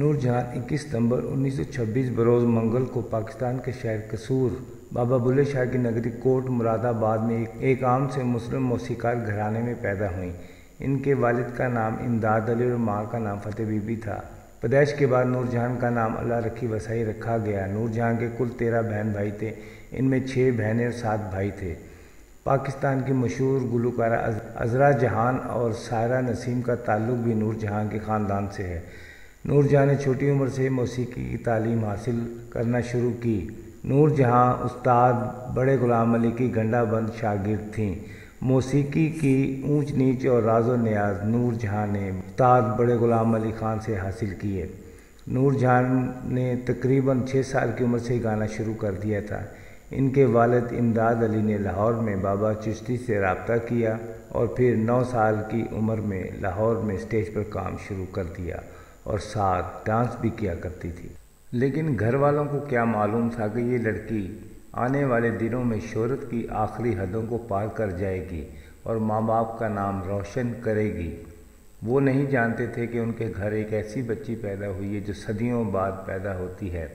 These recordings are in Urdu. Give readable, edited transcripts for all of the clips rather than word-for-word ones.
نور جہاں 21 ستمبر 1926 بروز منگل کو پاکستان کے شہر قصور بابا بلے شاہ کی نگری کوٹ مراد آباد میں ایک عام سے مسلم موسیقار گھرانے میں پیدا ہوئیں۔ ان کے والد کا نام امداد علی اور ماں کا نام فتح بی بی تھا۔ پیدائش کے بعد نور جہان کا نام اللہ رکھی وسائی رکھا گیا۔ نور جہاں کے کل 13 بہن بھائی تھے، ان میں 6 بہنیں اور 7 بھائی تھے۔ پاکستان کی مشہور گلوکارہ عذرا جہان اور سائرہ نسیم کا تعلق بھی نور جہاں کے خاندان سے ہے۔ نور جہاں نے چھوٹی عمر سے موسیقی کی تعلیم حاصل کرنا شروع کی۔ نور جہاں استاد بڑے غلام علی کی گنڈا بند شاگرد تھیں۔ موسیقی کی اونچ نیچ اور راز و نیاز نور جہاں نے استاد بڑے غلام علی خان سے حاصل کیے۔ نور جہاں نے تقریباً 6 سال کی عمر سے گانا شروع کر دیا تھا۔ ان کے والد امداد علی نے لاہور میں بابا چشتی سے رابطہ کیا اور پھر 9 سال کی عمر میں لاہور میں اسٹیج پر کام شروع کر دیا اور ساتھ ڈانس بھی کیا کرتی تھی۔ لیکن گھر والوں کو کیا معلوم تھا کہ یہ لڑکی آنے والے دنوں میں شہرت کی آخری حدوں کو پار کر جائے گی اور ماں باپ کا نام روشن کرے گی۔ وہ نہیں جانتے تھے کہ ان کے گھر ایک ایسی بچی پیدا ہوئی ہے جو صدیوں بعد پیدا ہوتی ہے۔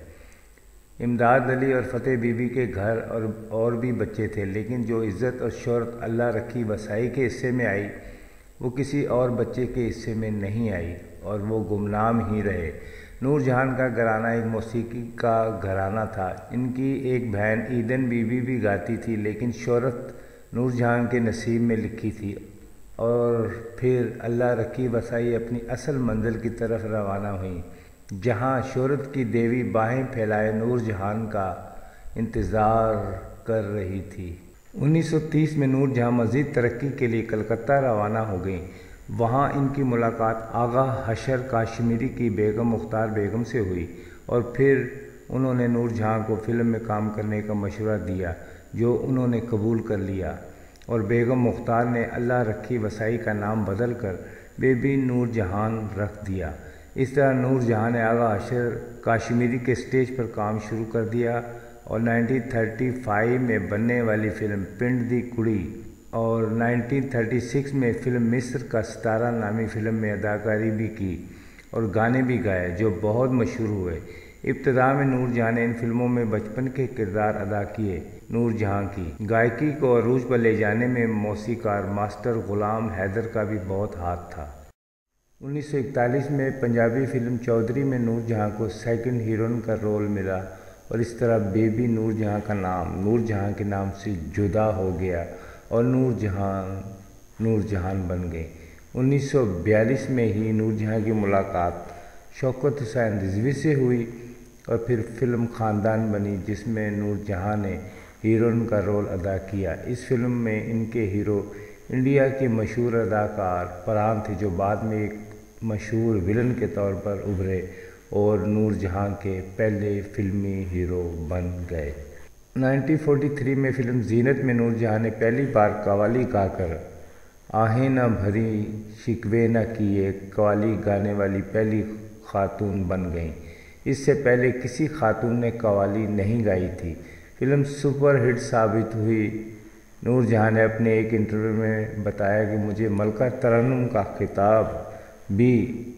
امداد علی اور فتح بی بی کے گھر اور بھی بچے تھے، لیکن جو عزت اور شہرت اللہ رکھی وسائی کے حصے میں آئی وہ کسی اور بچے کے حصے میں نہیں آئی اور وہ گمنام ہی رہے۔ نور جہان کا گھرانہ ایک موسیقی کا گھرانہ تھا۔ ان کی ایک بہن ایدن بی بی بھی گاتی تھی، لیکن شہرت نور جہان کے نصیب میں لکھی تھی اور پھر اللہ رکھی وسائی اپنی اصل منزل کی طرف روانہ ہوئیں، جہاں شہرت کی دیوی باہیں پھیلائے نور جہان کا انتظار کر رہی تھی۔ 1930 میں نور جہاں مزید ترقی کے لیے کلکتہ روانہ ہو گئیں۔ وہاں ان کی ملاقات آغا حشر کاشمیری کی بیگم مختار بیگم سے ہوئی اور پھر انہوں نے نور جہاں کو فلم میں کام کرنے کا مشورہ دیا، جو انہوں نے قبول کر لیا اور بیگم مختار نے اللہ رکھی وسائی کا نام بدل کر بیبی نور جہان رکھ دیا۔ اس طرح نور جہاں نے آغا حشر کاشمیری کے سٹیج پر کام شروع کر دیا اور 1935 میں بننے والی فلم پنڈ دی کڑی اور 1936 میں فلم مصر کا ستارہ نامی فلم میں اداکاری بھی کی اور گانے بھی گائے جو بہت مشہور ہوئے۔ ابتدا میں نور جہاں نے ان فلموں میں بچپن کے کردار ادا کیے۔ نور جہاں کی گائیکی کو عروج پر لے جانے میں موسیقار ماسٹر غلام حیدر کا بھی بہت ہاتھ تھا۔ 1941 میں پنجابی فلم چودھری میں نور جہاں کو سیکنڈ ہیروئن کا رول ملا اور اس طرح بیبی نور جہاں کا نام نور جہاں کے نام سے جدا ہو گیا اور نور جہان بن گئے۔ 1942 میں ہی نور جہاں کی ملاقات شوکت حسین رضوی سے ہوئی اور پھر فلم خاندان بنی، جس میں نور جہاں نے ہیروئن کا رول ادا کیا۔ اس فلم میں ان کے ہیرو انڈیا کے مشہور اداکار فرحان تھے، جو بعد میں ایک مشہور ویلن کے طور پر ابھرے اور نور جہاں کے پہلے فلمی ہیرو بن گئے۔ 1943 میں فلم زینت میں نور جہاں نے پہلی بار قوالی گا کر آہیں نہ بھری شکوے نہ کیے قوالی گانے والی پہلی خاتون بن گئیں۔ اس سے پہلے کسی خاتون نے قوالی نہیں گائی تھی۔ فلم سپر ہٹ ثابت ہوئی۔ نور جہاں نے اپنے ایک انٹرویو میں بتایا کہ مجھے ملکہ ترنم کا خطاب بھی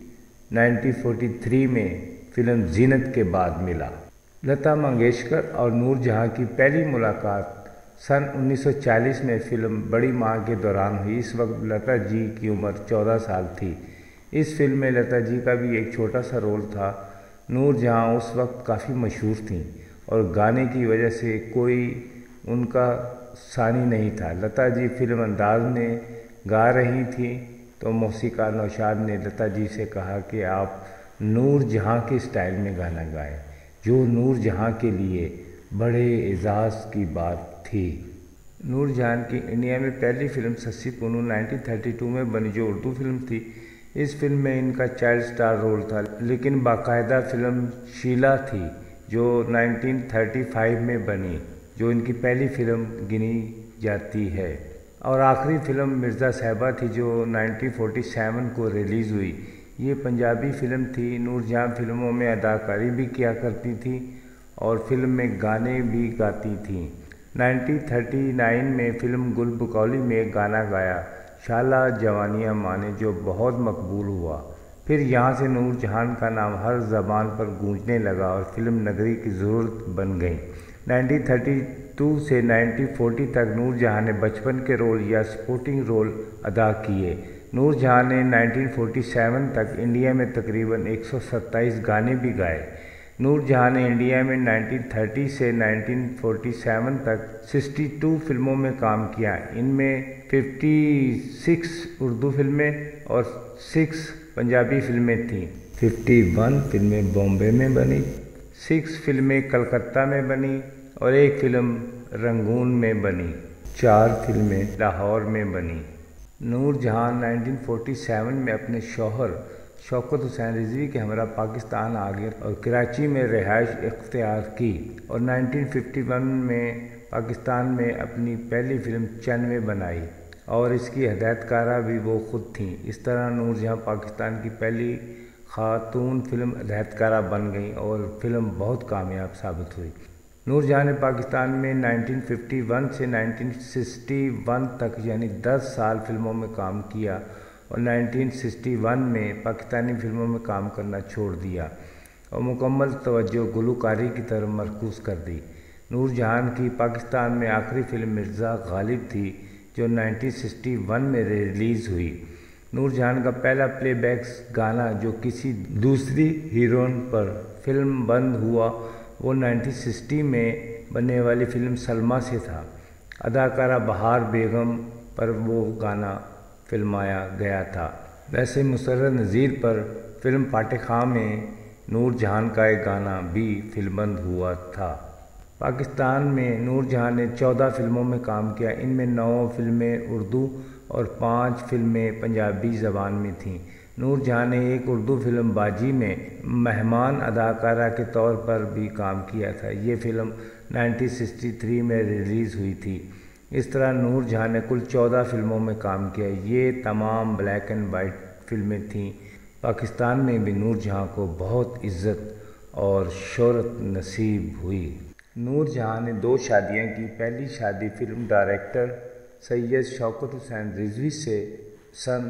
1943 میں فلم زینت کے بعد ملا۔ لتا منگیشکر اور نور جہاں کی پہلی ملاقات سن 1940 میں فلم بڑی ماں کے دوران ہوئی۔ اس وقت لتا جی کی عمر 14 سال تھی۔ اس فلم میں لتا جی کا بھی ایک چھوٹا سا رول تھا۔ نور جہاں اس وقت کافی مشہور تھیں اور گانے کی وجہ سے کوئی ان کا ثانی نہیں تھا۔ لتا جی فلم انداز میں گا رہی تھیں تو موسیقار نوشاد نے لتا جی سے کہا کہ آپ نور جہاں کے سٹائل میں گانا گائیں، جو نور جہاں کے لیے بڑے اعزاز کی بات تھی۔ نور جہاں کی انڈیا میں پہلی فلم سسی پونو 1932 میں بنی، جو اردو فلم تھی۔ اس فلم میں ان کا چائلڈ سٹار رول تھا، لیکن باقاعدہ فلم شیلا تھی جو 1935 میں بنی، جو ان کی پہلی فلم گنی جاتی ہے، اور آخری فلم مرزا صاحبہ تھی جو 1947 کو ریلیز ہوئی۔ یہ پنجابی فلم تھی۔ نور جہاں فلموں میں اداکاری بھی کیا کرتی تھی اور فلم میں گانے بھی گاتی تھیں۔ 1939 میں فلم گل بکولی میں گانا گایا شالا جوانیاں مانے، جو بہت مقبول ہوا۔ پھر یہاں سے نور جہان کا نام ہر زبان پر گونجنے لگا اور فلم نگری کی ضرورت بن گئی۔ 1932 سے 1940 تک نور جہاں نے بچپن کے رول یا سپورٹنگ رول ادا کیے۔ نور جہاں نے 1947 تک انڈیا میں تقریباً 127 گانے بھی گائے۔ نور جہاں نے انڈیا میں 1930 سے 1947 تک 62 فلموں میں کام کیا۔ ان میں 56 اردو فلمیں اور 6 پنجابی فلمیں تھیں۔ 51 فلمیں بامبے میں بنی، 6 فلمیں کلکتہ میں بنی اور 1 فلم رنگون میں بنی، 4 فلمیں لاہور میں بنی۔ نور جہاں 1947 میں اپنے شوہر شوکت حسین رضوی کے ہمراہ پاکستان آ گئے اور کراچی میں رہائش اختیار کی، اور 1951 میں پاکستان میں اپنی پہلی فلم چنوے بنائی اور اس کی ہدایت کارہ بھی وہ خود تھیں۔ اس طرح نور جہاں پاکستان کی پہلی خاتون فلم ہدایت کارہ بن گئیں اور فلم بہت کامیاب ثابت ہوئی۔ نور جہاں نے پاکستان میں 1951 سے 1961 تک یعنی 10 سال فلموں میں کام کیا اور 1961 میں پاکستانی فلموں میں کام کرنا چھوڑ دیا اور مکمل توجہ گلوکاری کی طرف مرکوز کر دی۔ نور جہان کی پاکستان میں آخری فلم مرزا غالب تھی جو 1961 میں ریلیز ہوئی۔ نور جہان کا پہلا پلے بیک گانا جو کسی دوسری ہیروئن پر فلم بند ہوا وہ 1960 میں بننے والی فلم سلمہ سے تھا۔ اداکارہ بہار بیگم پر وہ گانا فلمایا گیا تھا۔ ویسے مسرت نذیر پر فلم پاٹے خاں میں نور جہان کا ایک گانا بھی فلم بند ہوا تھا۔ پاکستان میں نور جہان نے 14 فلموں میں کام کیا۔ ان میں 9 فلمیں اردو اور 5 فلمیں پنجابی زبان میں تھیں۔ نور جہاں نے ایک اردو فلم باجی میں مہمان اداکارہ کے طور پر بھی کام کیا تھا۔ یہ فلم 1963 میں ریلیز ہوئی تھی۔ اس طرح نور جہاں نے کل 14 فلموں میں کام کیا۔ یہ تمام بلیک اینڈ وائٹ فلمیں تھیں۔ پاکستان میں بھی نور جہاں کو بہت عزت اور شہرت نصیب ہوئی۔ نور جہاں نے 2 شادیاں کی۔ پہلی شادی فلم ڈائریکٹر سید شوکت حسین رضوی سے سن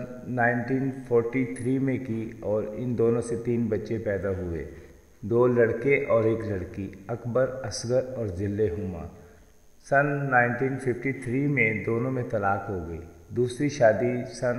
1943 میں کی اور ان دونوں سے 3 بچے پیدا ہوئے، 2 لڑکے اور 1 لڑکی، اکبر، اصغر اور ذل ہما۔ سن 1953 میں دونوں میں طلاق ہو گئی۔ دوسری شادی سن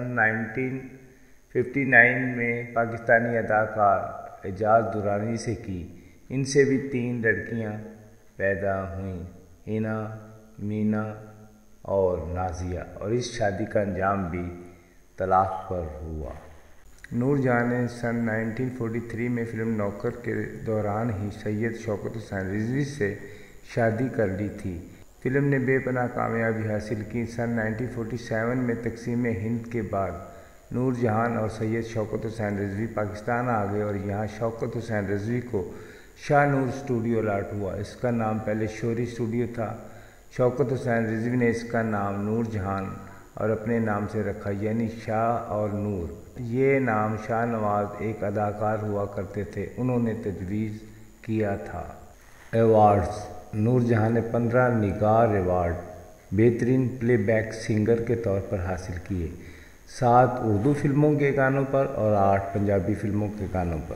1959 میں پاکستانی اداکار اعجاز درانی سے کی۔ ان سے بھی 3 لڑکیاں پیدا ہوئیں، ہنا، مینا اور نازیہ، اور اس شادی کا انجام بھی طلاق پر ہوا۔ نور جہاں نے سن 1943 میں فلم نوکر کے دوران ہی سید شوکت حسین رضوی سے شادی کر لی تھی۔ فلم نے بے پناہ کامیابی حاصل کی۔ سن 1947 میں تقسیم ہند کے بعد نور جہان اور سید شوکت حسین رضوی پاکستان آ گئے اور یہاں شوکت حسین رضوی کو شاہ نور اسٹوڈیو الاٹ ہوا۔ اس کا نام پہلے شوری اسٹوڈیو تھا۔ شوکت حسین رضوی نے اس کا نام نور جہان اور اپنے نام سے رکھا، یعنی شاہ اور نور۔ یہ نام شاہ نواز ایک اداکار ہوا کرتے تھے، انہوں نے تجویز کیا تھا۔ ایوارڈز: نور جہاں نے 15 نگار ایوارڈ بہترین پلے بیک سنگر کے طور پر حاصل کیے، 7 اردو فلموں کے گانوں پر اور 8 پنجابی فلموں کے گانوں پر۔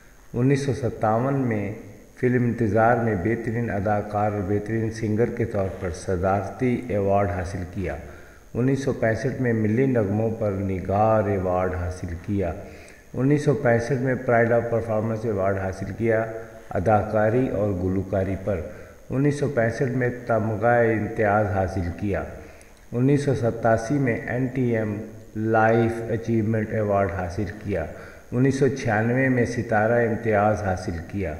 1957 میں فلم انتظار میں بہترین اداکار اور بہترین سنگر کے طور پر صدارتی ایوارڈ حاصل کیا۔ 1965 میں ملی نغموں پر نگار ایوارڈ حاصل کیا۔ 1965 میں پرائڈ آف پرفارمنس ایوارڈ حاصل کیا اداکاری اور گلوکاری پر۔ 1965 میں تمغہ امتیاز حاصل کیا۔ 1987 میں NTM لائف اچیومنٹ ایوارڈ حاصل کیا۔ 1996 میں ستارہ امتیاز حاصل کیا۔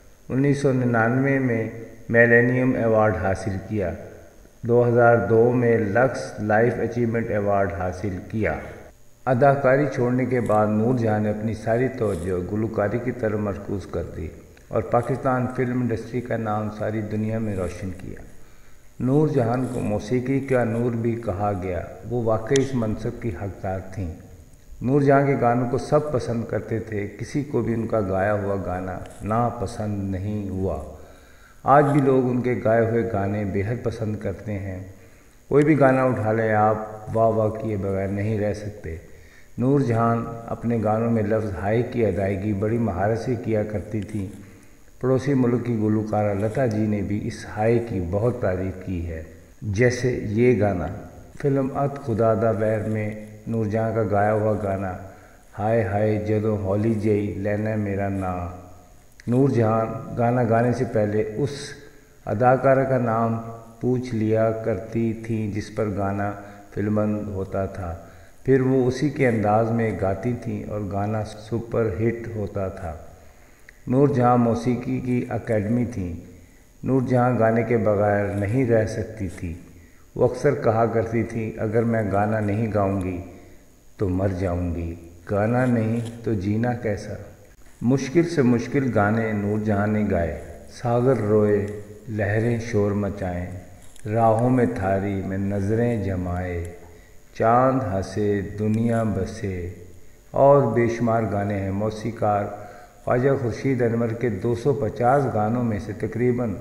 1999 میں میلینیم ایوارڈ حاصل کیا۔ 2002 میں لکس لائف اچیومنٹ ایوارڈ حاصل کیا۔ اداکاری چھوڑنے کے بعد نور جہاں نے اپنی ساری توجہ گلوکاری کی طرف مرکوز کر دی اور پاکستان فلم انڈسٹری کا نام ساری دنیا میں روشن کیا۔ نور جہان کو موسیقی کا نور بھی کہا گیا، وہ واقعی اس منصب کی حقدار تھیں۔ نور جہاں کے گانوں کو سب پسند کرتے تھے، کسی کو بھی ان کا گایا ہوا گانا ناپسند نہیں ہوا۔ آج بھی لوگ ان کے گائے ہوئے گانے بے حد پسند کرتے ہیں۔ کوئی بھی گانا اٹھا لیں آپ، واہ واہ کیے بغیر نہیں رہ سکتے۔ नूर जहान अपने गानों में लफ्ज़ हाय की अदायगी बड़ी महारत से किया करती थी। पड़ोसी मुल्क की गुलकारा लता जी ने भी इस हाय की बहुत तारीफ की है। जैसे ये गाना फिल्म अत खुदा दा वैर में नूर जहां का गाया हुआ गाना हाय हाय जदों हौली जई लैना मेरा ना। नूर जहां गाना गाने से पहले उस अदाकारा का नाम पूछ लिया करती थी जिस पर गाना फिल्मबंद होता था, फिर वो उसी के अंदाज में गाती थी और गाना सुपर हिट होता था। नूर जहां मौसीकी की एकेडमी थी। नूर जहां गाने के बगैर नहीं रह सकती थी। वो अक्सर कहा करती थी, अगर मैं गाना नहीं गाऊंगी तो मर जाऊंगी, गाना नहीं तो जीना कैसा। मुश्किल से मुश्किल गाने नूर जहां ने गाए। सागर रोए लहरें शोर मचाएं, राहों में थारी में नज़रें जमाए, चांद हंसे दुनिया बसे और बेशुमार गाने हैं। मौसीकार ख्वाजा खुर्शीद अनवर के 250 गानों में से तकरीबन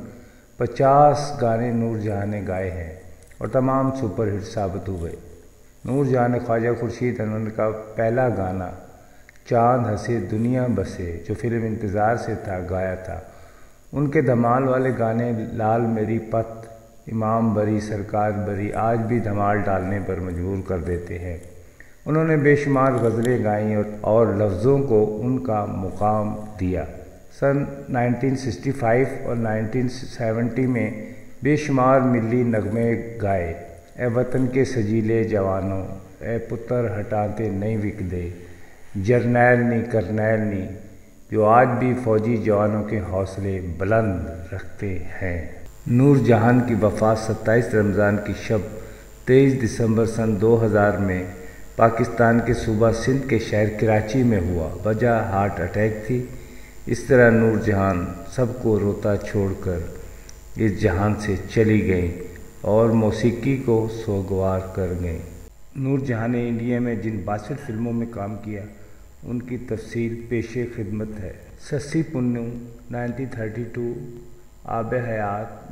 50 गाने नूर जहां ने गाए हैं और तमाम सुपरहिट साबित हुए। नूर जहां ने ख्वाजा खुर्शीद अनवर का पहला गाना चांद हंसे दुनिया बसे जो फिल्म इंतज़ार से था गाया था। उनके धमाल वाले गाने लाल मेरी पत, इमाम बरी, सरकार बरी आज भी धमाल डालने पर मजबूर कर देते हैं। उन्होंने बेशुमार गज़लें गाईं और लफ्ज़ों को उनका मुकाम दिया। सन 1965 और 1970 में बेशुमार मिली नगमे गाए। ए वतन के सजीले जवानों, ए पुत्र हटाते नहीं विकदे, जरनैल नी करनैल नी, जो आज भी फौजी जवानों के हौसले बुलंद रखते हैं। नूर जहान की वफ़ात 27 रमज़ान की शब 23 दिसंबर सन 2000 में पाकिस्तान के सूबा सिंध के शहर कराची में हुआ। वजह हार्ट अटैक थी। इस तरह नूर जहान सबको रोता छोड़कर इस जहान से चली गई और मौसीकी को सोगवार कर गई। नूर जहान ने इंडिया में जिन 62 फिल्मों में काम किया उनकी तफसील पेशे खिदमत है। सस्सी पुन्नू 1932, आब हयात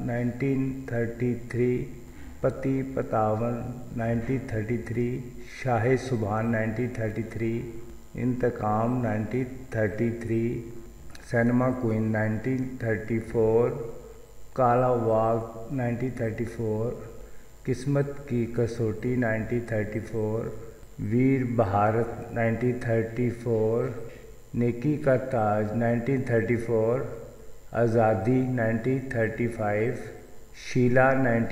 1933, पति पतावन 1933, शाह सुबहान 1933, इंतकाम 1933, सिनेमा क्वीन 1934, काला वाग 1934, किस्मत की कसौटी 1934, वीर भारत 1934, नेकी का ताज 1934, आज़ादी 1935, शीला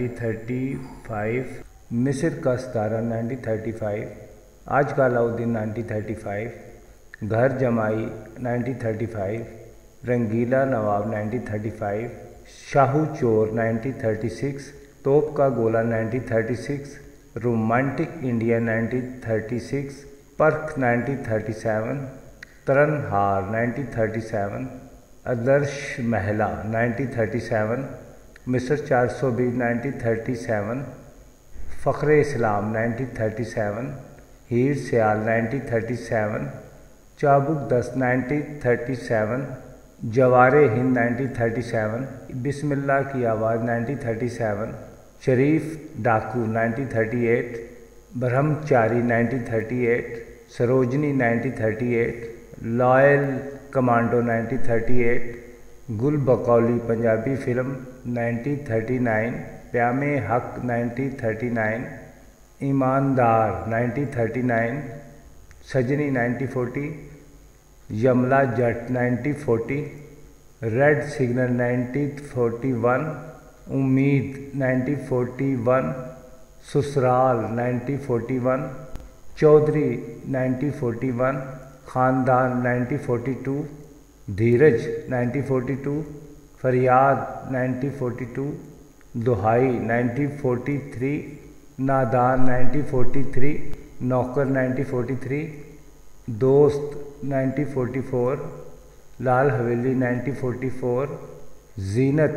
1935, मिस्र का सितारा 1935, आज का अलाउद्दीन 1935, घर जमाई 1935, रंगीला नवाब 1935, शाहू चोर 1936, तोप का गोला 1936, रोमांटिक इंडिया 1936, परख 1937, तरनहार 1937, आदर्श महिला 1937, मिस्र 420 1937, फ़ख्रे इस्लाम 1937, हीर सियाल 1937, चाबुक 10 1937, जवारे हिंद 1937, बिस्मिल्लाह की आवाज़ 1937, शरीफ डाकू 1938, ब्रह्मचारी 1938, सरोजनी 1938, लॉयल कमांडो 1938, गुल बकौली पंजाबी फिल्म 1939, प्यामे हक 1939, ईमानदार 1939, सजनी 1940, यमला जट 1940, रेड सिग्नल 1941, उम्मीद 1941, ससुराल 1941, चौधरी 1941, ख़ानदान 1942, धीरज 1942, फरियाद 1942, दुहाई 1943, नादान 1943, नौकर 1943, दोस्त 1944, लाल हवेली 1944, जीनत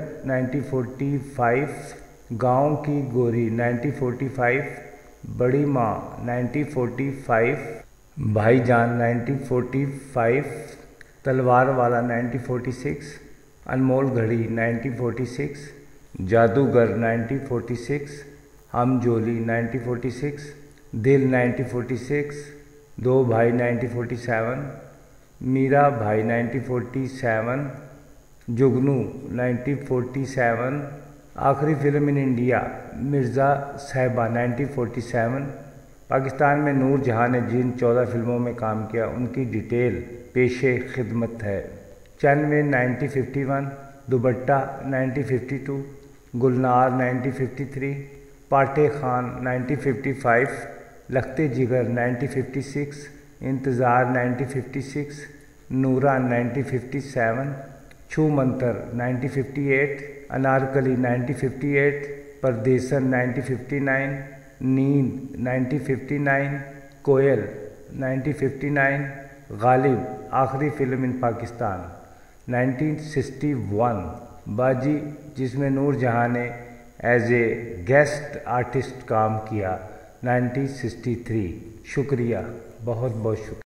1945, गांव की गोरी 1945, बड़ी माँ 1945, भाईजान 1945, तलवार वाला 1946, अनमोल घड़ी 1946, जादूगर 1946, हम जोली 1946, दिल 1946, दो भाई 1947, मीरा भाई 1947, जुगनू 1947, आखिरी फिल्म इन इंडिया मिर्ज़ा साहिबा 1947। पाकिस्तान में नूर जहां ने जिन 14 फिल्मों में काम किया उनकी डिटेल पेशे खिदमत है। चंदवे 1951, दुबट्टा 1952, गुलनार 1953, पाटे खान 1955, लखते जिगर 1956, इंतज़ार 1956, नूरा 1957, छू मंतर 1958, अनारकली 1958, परदेसन 1959, नींद 1959, कोयल 1959, गालिब आखिरी फिल्म इन पाकिस्तान 1961, बाजी जिसमें नूर जहां ने एज ए गेस्ट आर्टिस्ट काम किया 1963। शुक्रिया, बहुत बहुत शुक्रिया।